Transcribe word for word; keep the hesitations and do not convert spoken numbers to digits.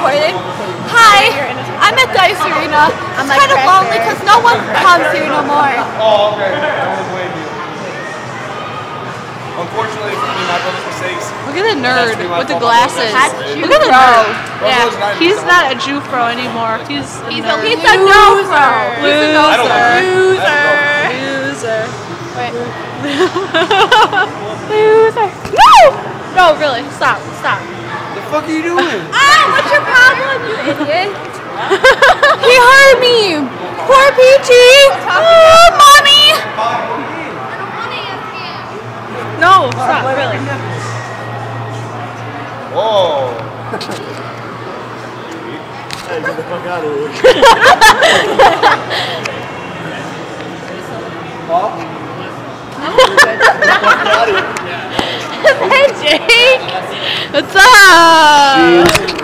recording. Hi, I'm at Dice Arena. I'm kind of lonely because no one comes here no more. Oh, okay. I was waiting. Unfortunately, for me, my brother's mistakes. Look at the nerd with the glasses. Look at the nerd. Yeah, he's not a jewfro anymore. He's a He's nerd. a, he's a no-fro. He's a Loser. no-fro. Loser. Wait. Loser. No! No, really. Stop. Stop. The fuck are you doing? Ah, what's your problem, you idiot? He hurt me. Poor Peachy. Oh, mommy. No, stop, really. Whoa. Hey, get the fuck out of here. Hey, Jake. What's up?